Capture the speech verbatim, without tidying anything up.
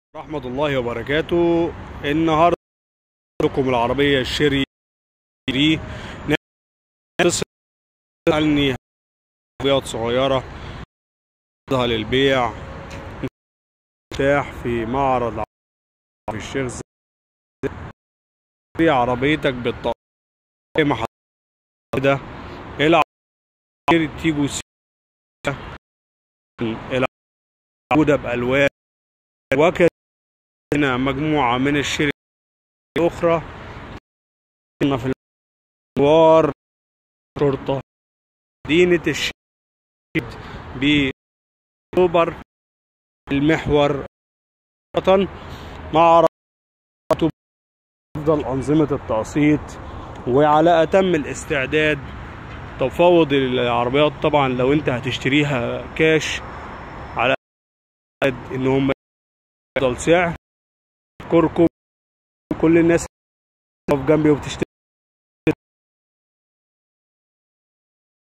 ورحمة الله وبركاته. النهارده لكم العربية الشيري دي. ناس تسألني عربيات صغيرة للبيع متاح في معرض في الشيخ زايد. عربيتك بالطاقة ده العربية تيجو العودة بألوان وكذا. هنا مجموعة من الشيري الأخرى في الأنوار شرطة مدينة الشيخ بأكتوبر المحور مع أفضل أنظمة التقسيط وعلى أتم الاستعداد. تفاوض العربيات طبعا لو أنت هتشتريها كاش على إن هم أفضل سعر. أشكركم كل الناس اللي واقفة جنبي وبتشتري.